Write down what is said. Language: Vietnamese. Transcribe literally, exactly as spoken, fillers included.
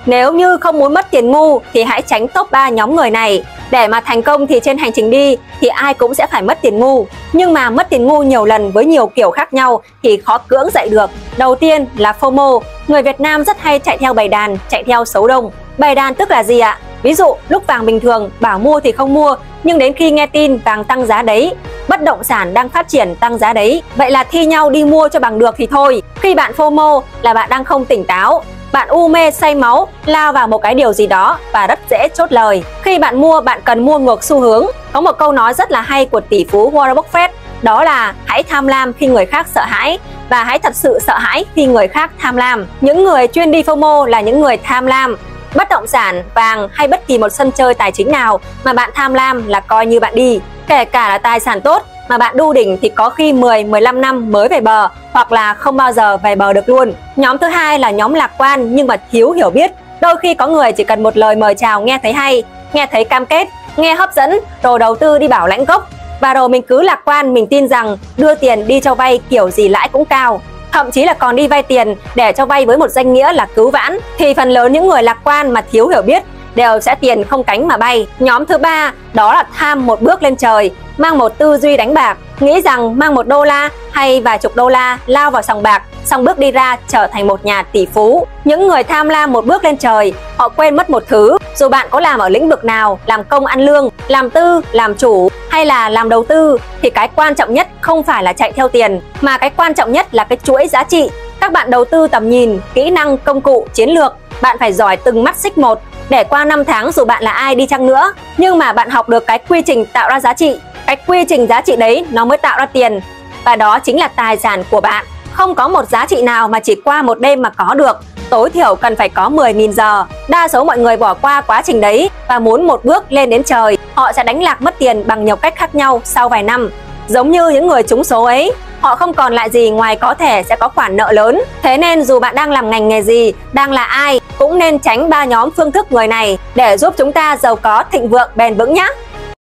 Nếu như không muốn mất tiền ngu thì hãy tránh top ba nhóm người này. Để mà thành công thì trên hành trình đi thì ai cũng sẽ phải mất tiền ngu. Nhưng mà mất tiền ngu nhiều lần với nhiều kiểu khác nhau thì khó cưỡng dậy được. Đầu tiên là FOMO. Người Việt Nam rất hay chạy theo bầy đàn, chạy theo số đông. Bầy đàn tức là gì ạ? Ví dụ lúc vàng bình thường bảo mua thì không mua, nhưng đến khi nghe tin vàng tăng giá đấy, bất động sản đang phát triển tăng giá đấy, vậy là thi nhau đi mua cho bằng được thì thôi. Khi bạn FOMO là bạn đang không tỉnh táo, bạn u mê say máu lao vào một cái điều gì đó và rất dễ chốt lời. Khi bạn mua, bạn cần mua ngược xu hướng. Có một câu nói rất là hay của tỷ phú Warren Buffett, đó là hãy tham lam khi người khác sợ hãi và hãy thật sự sợ hãi khi người khác tham lam. Những người chuyên đi FOMO là những người tham lam. Bất động sản, vàng hay bất kỳ một sân chơi tài chính nào mà bạn tham lam là coi như bạn đi. Kể cả là tài sản tốt mà bạn đu đỉnh thì có khi mười mười lăm năm mới về bờ, hoặc là không bao giờ về bờ được luôn. Nhóm thứ hai là nhóm lạc quan nhưng mà thiếu hiểu biết. Đôi khi có người chỉ cần một lời mời chào nghe thấy hay, nghe thấy cam kết, nghe hấp dẫn rồi đầu tư đi bảo lãnh gốc, và rồi mình cứ lạc quan, mình tin rằng đưa tiền đi cho vay kiểu gì lãi cũng cao. Thậm chí là còn đi vay tiền để cho vay với một danh nghĩa là cứu vãn. Thì phần lớn những người lạc quan mà thiếu hiểu biết đều sẽ tiền không cánh mà bay. Nhóm thứ ba đó là tham một bước lên trời, mang một tư duy đánh bạc, nghĩ rằng mang một đô la hay vài chục đô la lao vào sòng bạc, xong bước đi ra trở thành một nhà tỷ phú. Những người tham lam một bước lên trời, họ quên mất một thứ. Dù bạn có làm ở lĩnh vực nào, làm công ăn lương, làm tư, làm chủ hay là làm đầu tư, thì cái quan trọng nhất không phải là chạy theo tiền, mà cái quan trọng nhất là cái chuỗi giá trị. Các bạn đầu tư tầm nhìn, kỹ năng, công cụ, chiến lược, bạn phải giỏi từng mắt xích một, để qua năm tháng dù bạn là ai đi chăng nữa, nhưng mà bạn học được cái quy trình tạo ra giá trị. Cái quy trình giá trị đấy nó mới tạo ra tiền, và đó chính là tài sản của bạn. Không có một giá trị nào mà chỉ qua một đêm mà có được. Tối thiểu cần phải có mười nghìn giờ. Đa số mọi người bỏ qua quá trình đấy và muốn một bước lên đến trời. Họ sẽ đánh lạc mất tiền bằng nhiều cách khác nhau sau vài năm. Giống như những người trúng số ấy, họ không còn lại gì ngoài có thể sẽ có khoản nợ lớn. Thế nên dù bạn đang làm ngành nghề gì, đang là ai, cũng nên tránh ba nhóm phương thức người này để giúp chúng ta giàu có thịnh vượng bền vững nhé.